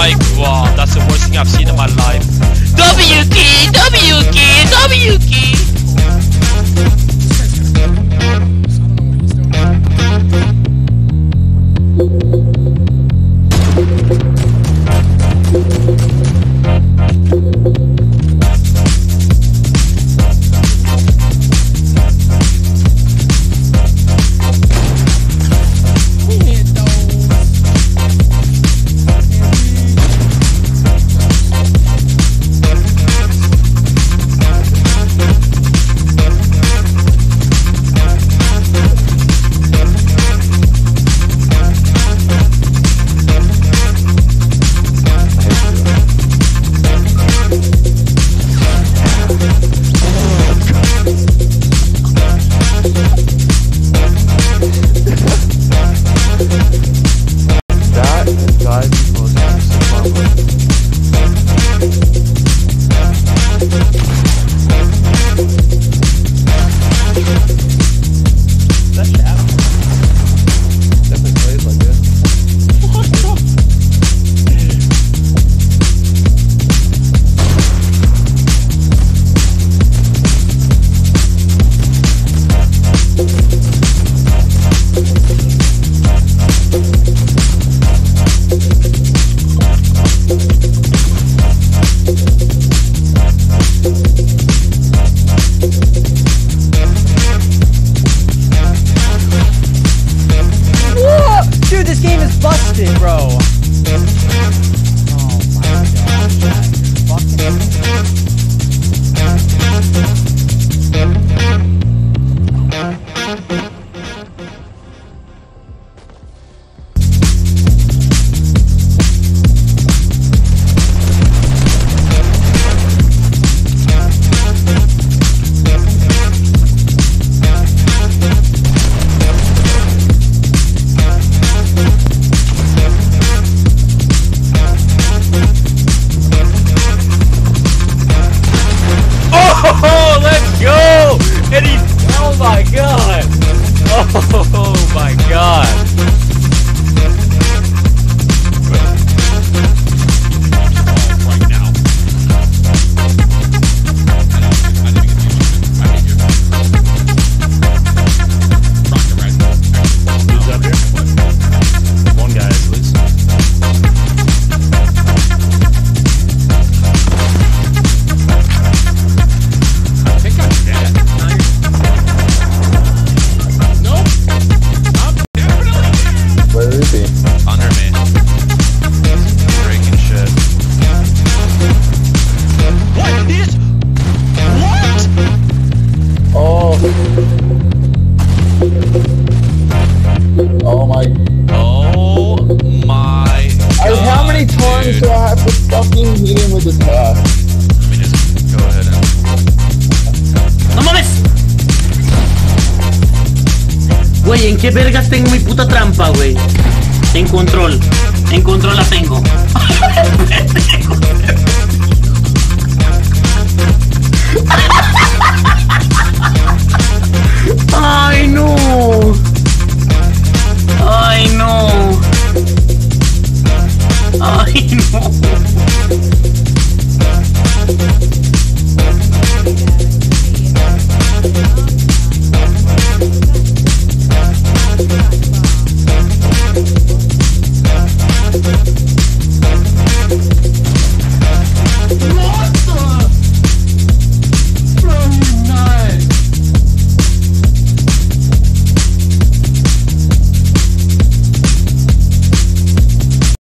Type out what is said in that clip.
my god, that's the worst thing I've seen in my life. W key, W key, W key. Dude, this game is busted, bro. Oh my gosh, Oh, let's go! And he's, oh my god! Oh my god! Right now. Who's up here? One guy at least. I think I'm dead. Nope. I'm definitely dead. Where is he? Under me. Breaking shit. What is? What? Oh. Oh my. Oh my god. How many times dude. do I have to fucking hit him with this car? Let me just go ahead and... ¡No mames! Güey, ¿en qué vergas tengo mi puta trampa, güey? En control. En control la tengo. ¡Ay, no! ¡Ay, no! ¡Ay, no!